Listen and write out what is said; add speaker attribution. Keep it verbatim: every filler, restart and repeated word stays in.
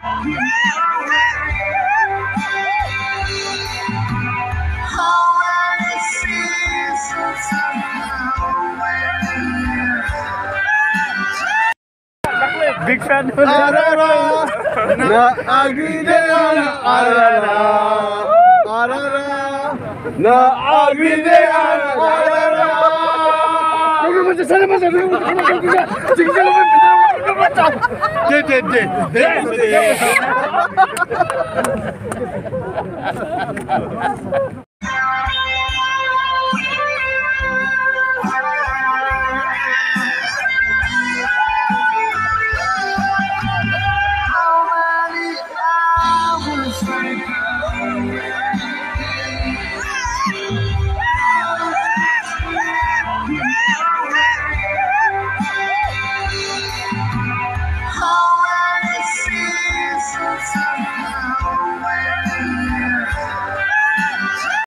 Speaker 1: Big fan.
Speaker 2: Arara, na agride ana. Arara, arara, na agride ana. Arara. Kamu macam sana macam ni, kamu macam tu saja. Jika kamu macam, deh deh deh deh deh.